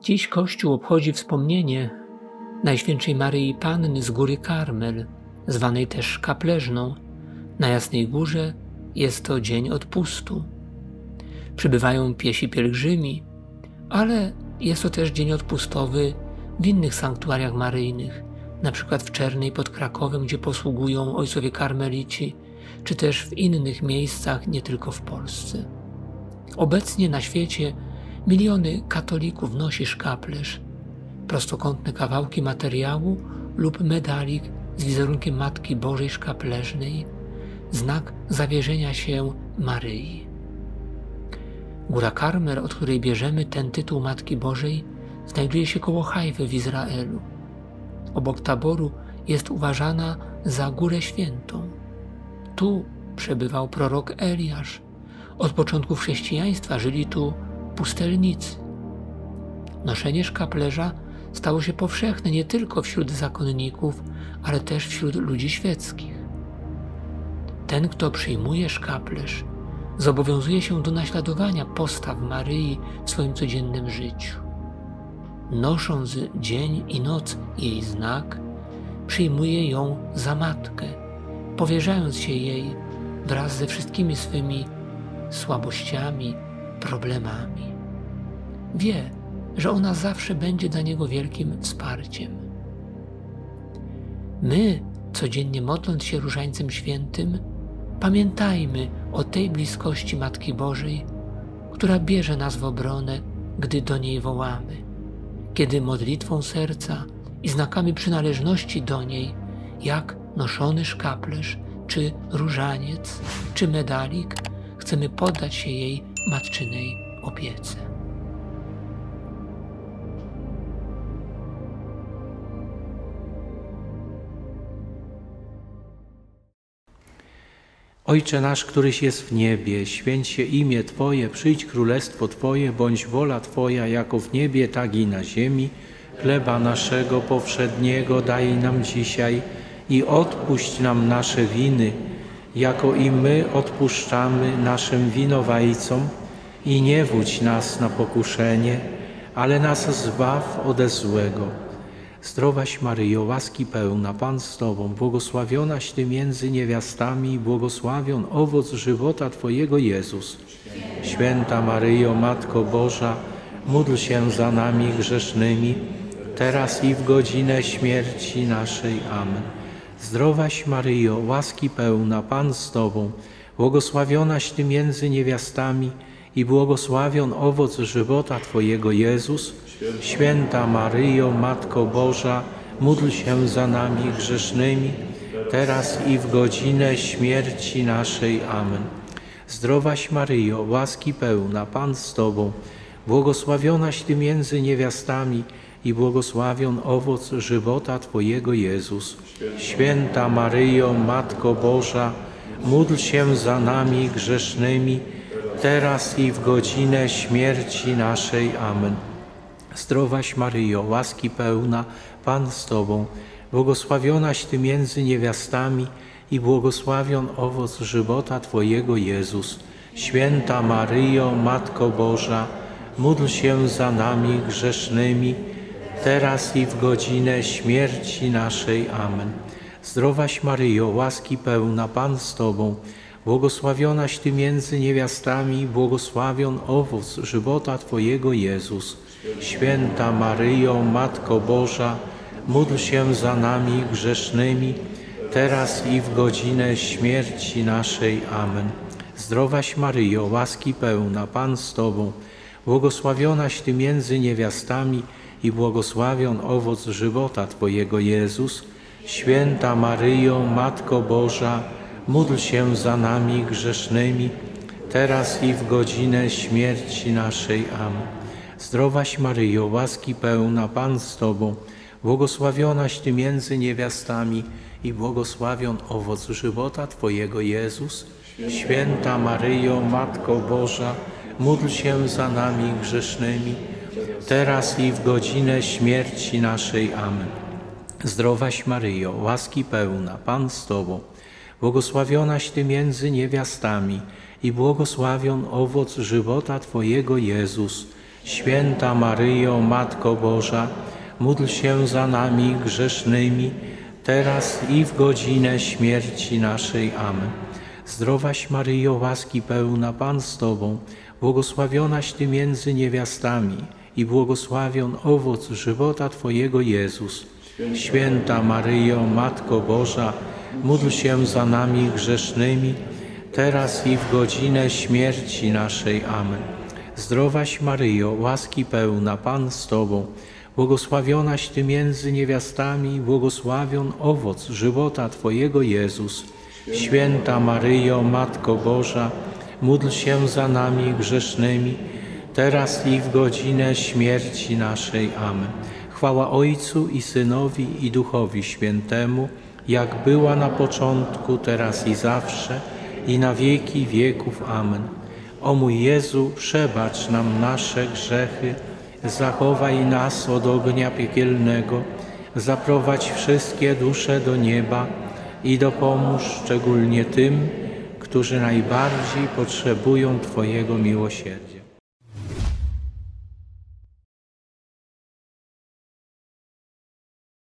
Dziś Kościół obchodzi wspomnienie Najświętszej Maryi Panny z Góry Karmel, zwanej też Kapleżną. Na Jasnej Górze jest to dzień odpustu. Przybywają piesi pielgrzymi, ale jest to też dzień odpustowy w innych sanktuariach maryjnych, na przykład w Czernej pod Krakowem, gdzie posługują ojcowie karmelici, czy też w innych miejscach, nie tylko w Polsce. Obecnie na świecie miliony katolików nosi szkaplerz, prostokątne kawałki materiału lub medalik z wizerunkiem Matki Bożej Szkapleżnej, znak zawierzenia się Maryi. Góra Karmel, od której bierzemy ten tytuł Matki Bożej, znajduje się koło Hajwy w Izraelu. Obok Taboru jest uważana za Górę Świętą. Tu przebywał prorok Eliasz. Od początków chrześcijaństwa żyli tu pustelnicy. Noszenie szkaplerza stało się powszechne nie tylko wśród zakonników, ale też wśród ludzi świeckich. Ten, kto przyjmuje szkaplerz, zobowiązuje się do naśladowania postaw Maryi w swoim codziennym życiu. Nosząc dzień i noc jej znak, przyjmuje ją za matkę, powierzając się jej wraz ze wszystkimi swymi słabościami, problemami. Wie, że ona zawsze będzie dla niego wielkim wsparciem. My, codziennie modląc się Różańcem Świętym, pamiętajmy o tej bliskości Matki Bożej, która bierze nas w obronę, gdy do niej wołamy, kiedy modlitwą serca i znakami przynależności do niej, jak noszony szkaplerz, czy różaniec, czy medalik, chcemy poddać się jej matczynej opiece. Ojcze nasz, któryś jest w niebie, święć się imię Twoje, przyjdź królestwo Twoje, bądź wola Twoja, jako w niebie, tak i na ziemi. Chleba naszego powszedniego daj nam dzisiaj i odpuść nam nasze winy, jako i my odpuszczamy naszym winowajcom. I nie wódź nas na pokuszenie, ale nas zbaw ode złego. Zdrowaś Maryjo, łaski pełna, Pan z Tobą, błogosławionaś Ty między niewiastami i błogosławion owoc żywota Twojego Jezus. Święta Maryjo, Matko Boża, módl się za nami grzesznymi, teraz i w godzinę śmierci naszej. Amen. Zdrowaś Maryjo, łaski pełna, Pan z Tobą, błogosławionaś Ty między niewiastami i błogosławion owoc żywota Twojego Jezus. Święta Maryjo, Matko Boża, módl się za nami grzesznymi, teraz i w godzinę śmierci naszej. Amen. Zdrowaś Maryjo, łaski pełna, Pan z Tobą, błogosławionaś Ty między niewiastami i błogosławion owoc żywota Twojego Jezus. Święta Maryjo, Matko Boża, módl się za nami grzesznymi, teraz i w godzinę śmierci naszej. Amen. Zdrowaś Maryjo, łaski pełna, Pan z Tobą, błogosławionaś Ty między niewiastami i błogosławion owoc żywota Twojego Jezus. Święta Maryjo, Matko Boża, módl się za nami grzesznymi, teraz i w godzinę śmierci naszej. Amen. Zdrowaś Maryjo, łaski pełna, Pan z Tobą, błogosławionaś Ty między niewiastami i błogosławion owoc żywota Twojego Jezus. Święta Maryjo, Matko Boża, módl się za nami grzesznymi, teraz i w godzinę śmierci naszej. Amen. Zdrowaś Maryjo, łaski pełna, Pan z Tobą, błogosławionaś Ty między niewiastami i błogosławion owoc żywota Twojego Jezus. Święta Maryjo, Matko Boża, módl się za nami grzesznymi, teraz i w godzinę śmierci naszej. Amen. Zdrowaś Maryjo, łaski pełna, Pan z Tobą, błogosławionaś Ty między niewiastami i błogosławion owoc żywota Twojego Jezus. Święta Maryjo, Matko Boża, módl się za nami grzesznymi, teraz i w godzinę śmierci naszej. Amen. Zdrowaś Maryjo, łaski pełna, Pan z Tobą, błogosławionaś Ty między niewiastami i błogosławion owoc żywota Twojego Jezus. Święta Maryjo, Matko Boża, módl się za nami grzesznymi, teraz i w godzinę śmierci naszej. Amen. Zdrowaś Maryjo, łaski pełna, Pan z Tobą, błogosławionaś Ty między niewiastami i błogosławion owoc żywota Twojego Jezus. Święta Maryjo, Matko Boża, módl się za nami grzesznymi, teraz i w godzinę śmierci naszej. Amen. Zdrowaś Maryjo, łaski pełna, Pan z Tobą, błogosławionaś Ty między niewiastami i błogosławion owoc żywota Twojego Jezus. Święta Maryjo, Matko Boża, módl się za nami grzesznymi, teraz i w godzinę śmierci naszej. Amen. Chwała Ojcu i Synowi i Duchowi Świętemu, jak była na początku, teraz i zawsze, i na wieki wieków. Amen. O mój Jezu, przebacz nam nasze grzechy, zachowaj nas od ognia piekielnego, zaprowadź wszystkie dusze do nieba i dopomóż szczególnie tym, którzy najbardziej potrzebują Twojego miłosierdzia.